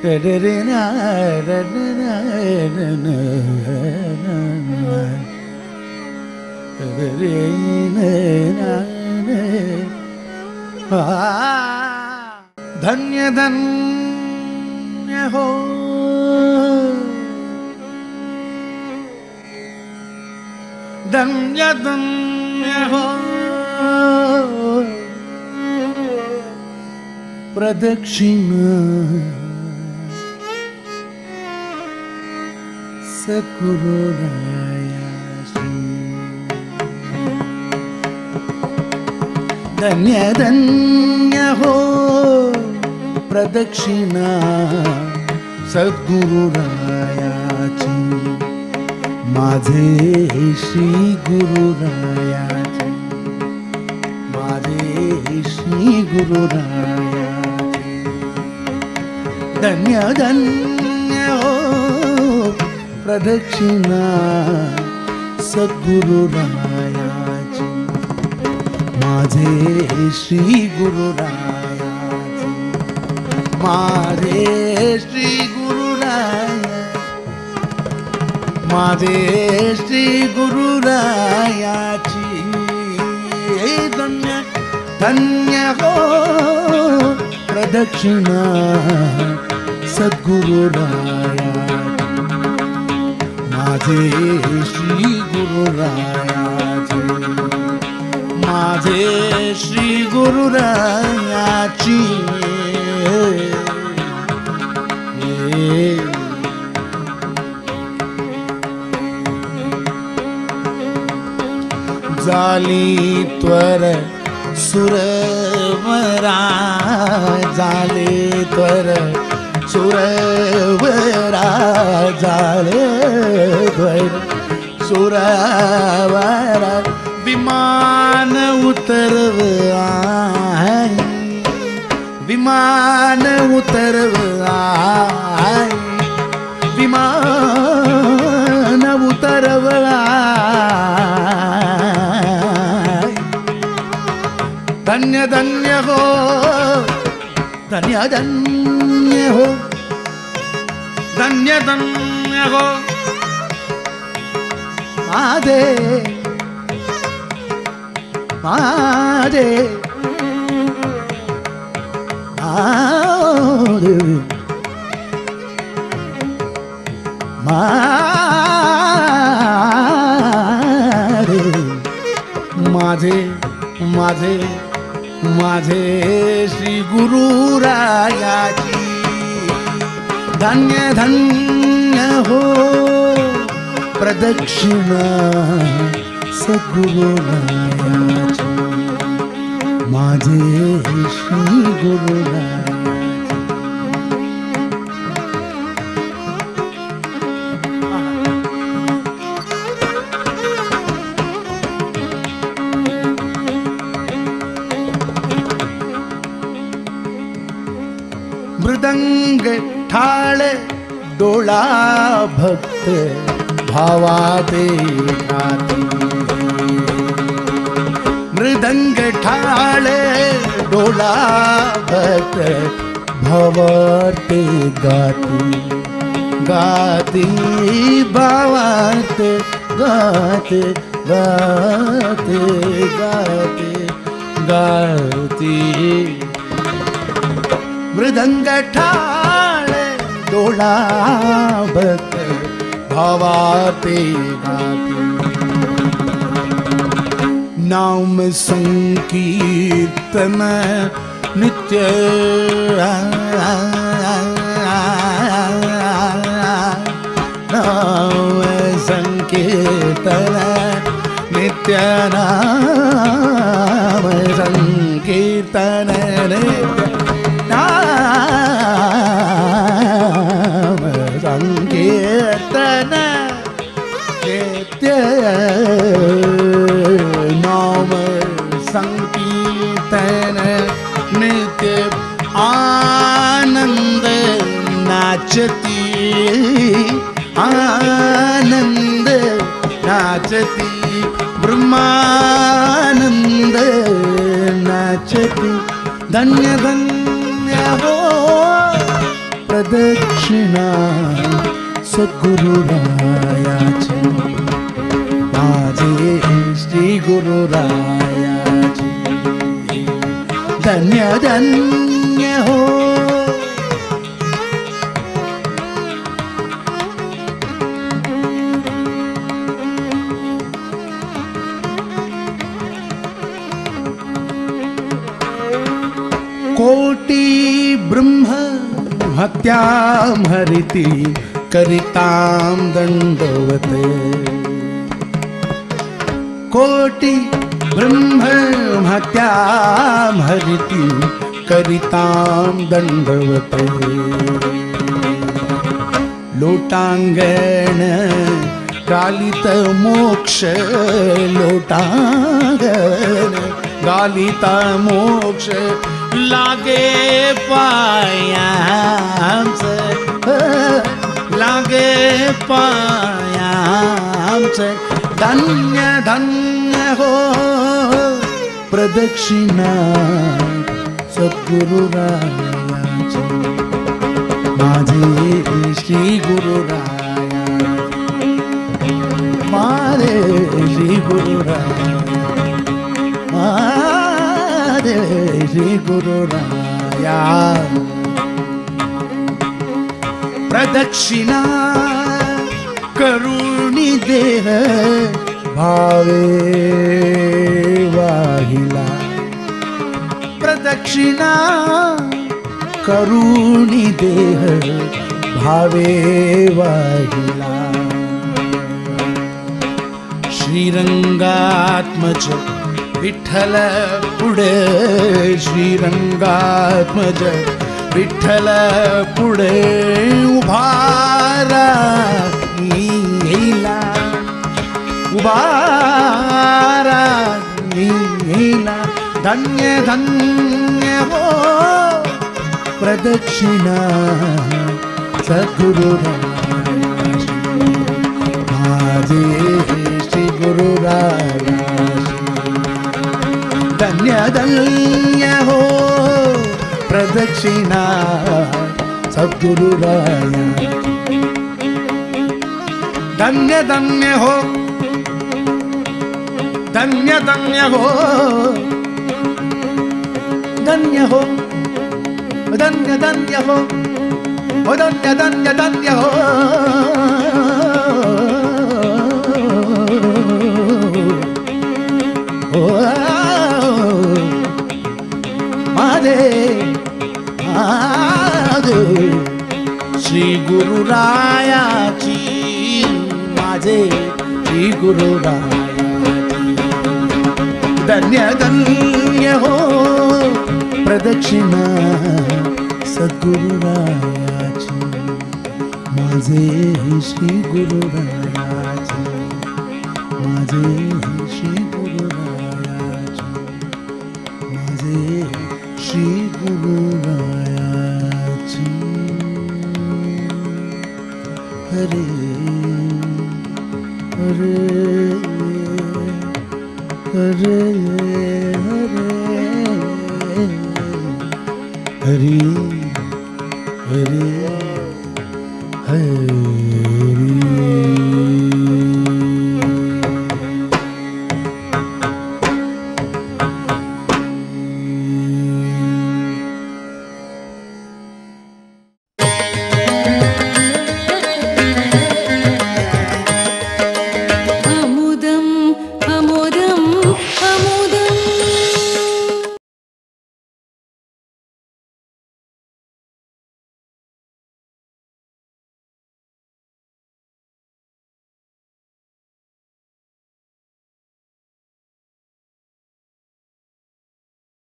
धन्य धन्य हो धन्य धन्य हो प्रदक्षिणा सद्गुरुराया धन्य धन्य हो प्रदक्षिणा सद्गुरुरायाची माझे श्री गुरुरायाची माझे श्री गुरुरायाची धन्य धन्य हो प्रदक्षिणा सद्गुरुरायाची माझे श्री गुरुरायाची माझे श्री गुरुराया माझे श्री गुरुरायाची धन्य धन्य हो प्रदक्षिणा सद्गुरुरायाची माझे श्री गुरुरायाची माझे श्री गुरुरायाची जाली त्वर सुरवरा जाले त्वर सुरवरा जाले त्वर सुरवरा विमान उतरव आई विमान उतरव आई विमान उतरव आई धन्य धन्य हो धन्य धन्य हो धन्य धन्य हो आदे मारे मारे मारे माझे माझे माझे श्री गुरुरायाची धन्य धन्य हो प्रदक्षिणा सद्गुरुरायाची माझे श्री गुरुरायाची मृदंग ठाळ डोळा भक्त भावाते गाती मृदंग ठाळ डोळा भक्त भावाते गाती गाती भावाते गाते गाते गाते गाती मृदंग ठाळ डोळा भक्त भावाते गाते नाम संकीर्तन नित्य नाम संकीर्तन नित्य नाम संकीर्तन नित्य नाम संकीर्तन नित्य नाम संकीर्तन नित्य आनंद नाचती आनंद नाचती ब्रह्मानंद नाचती धन्य धन्य हो प्रदक्षिणा सद्गुरुरायाची माझे श्री गुरुरायाची धन्य धन्य हो कोटि ब्रह्म हत्यां हरिति करितां दंडवते कोटि ब्रह्म हत्यां हरिति करितां दंडवते लोटांगण गालित मोक्ष लोटांगण गालित मोक्ष लागे पायां से लागे पायां से धन्य धन्य हो प्रदक्षिणा सद्गुरुरायाची माझे श्री गुरुराया माझे श्री गुरुराया श्री गुरुराया प्रदक्षिणा करुणी देह भावे वाहिला प्रदक्षिणा करुणी देह भावे वाहिला श्रीरंगात्मज विठ्ठल पुढे श्रीरंगात्मज विठ्ठल पुढे उभारा येला उभारा येला धन्य धन्य हो प्रदक्षिणा सद्गुरुरायाची माझे श्री गुरुराया धन्य धन्य हो प्रदक्षिणा सद्गुरुराया धन्य धन्य हो धन्य धन्य हो धन्य हो धन्य धन्य हो धन्य धन्य धन्य हो श्री गुरुरायाची माझे श्री गुरुरायाची धन्य धन्य हो प्रदक्षिणा सद्गुरुरायाची माझे श्री गुरुरायाची माझे श्री गुरुरायाची माझे श्री गुरुरायाची हरे हरे हरे हरे हरे हरे